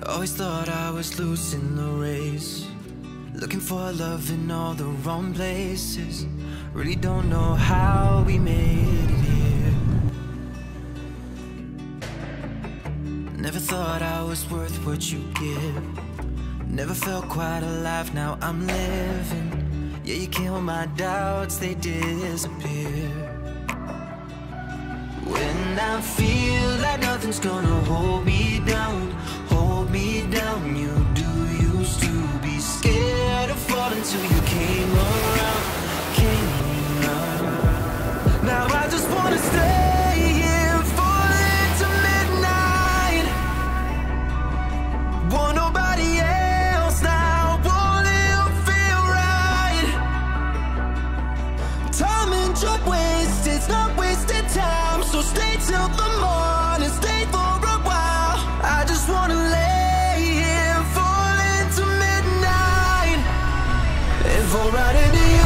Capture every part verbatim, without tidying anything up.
Always thought I was losing the race, looking for love in all the wrong places. Really don't know how we made it here. Never thought I was worth what you give. Never felt quite alive, now I'm living. Yeah, you kill my doubts, they disappear. When I feel like nothing's gonna hold me down, hold me down. You do used to be scared of falling till you came around, came around. Now I just wanna stay here, falling to midnight. Want nobody else now, won't it feel right? Time and job wasted, it's not wasted time. So stay till the morning, stay for a while. I just wanna lay here, fall into midnight, and fall right into you.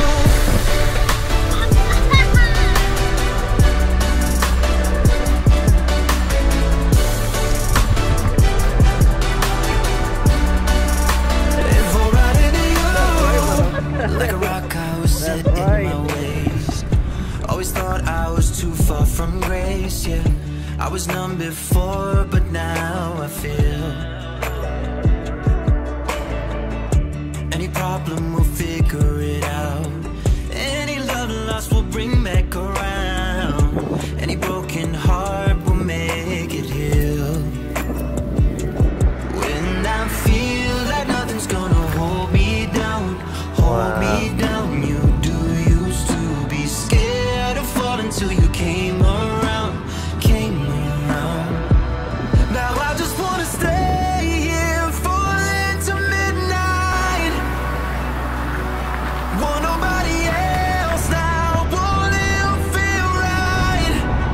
And fall right into you. Like a rock I was set in my ways. Always thought I was too far from grace, yeah. I was numb before, but now I feel. Any problem, we'll figure it out. Any love lost, we'll bring back around. Any broken heart, we'll make it heal. When I feel like nothing's gonna hold me down, hold wow. me down. You do used to be scared of falling till you came around, came around. Now I just wanna stay here, fall into midnight. Want nobody else now, won't it feel right?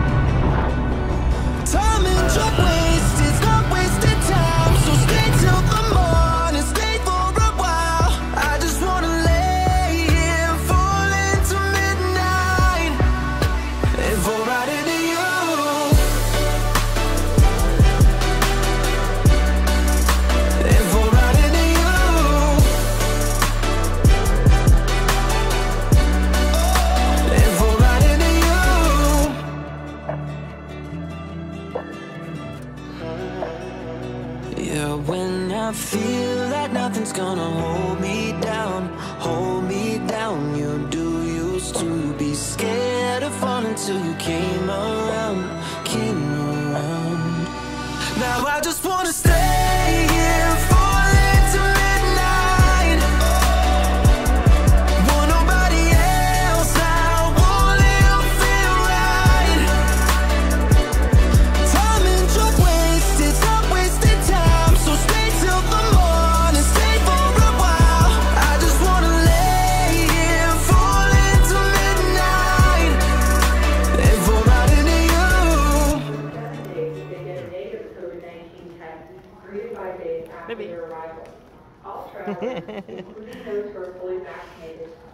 Time and job wasted, it's not wasted time. So stay till the morning, stay for a while. I just wanna lay here, fall into midnight, and fall right into you. And fall right into you. And fall right into you. Yeah, when I feel like nothing's gonna hold me down, hold me down. You do used to be scared of falling till you came around, came around. Now I just wanna stay here, fall into midnight. Want nobody else now, won't it feel right? Time and job wasted, it's not wasted time. So stay till the morning, stay for a while. I just wanna lay here, fall into midnight, and fall right into you. They get a negative COVID nineteen test three to five days after Maybe. their arrival. All travelers, including those who are fully vaccinated,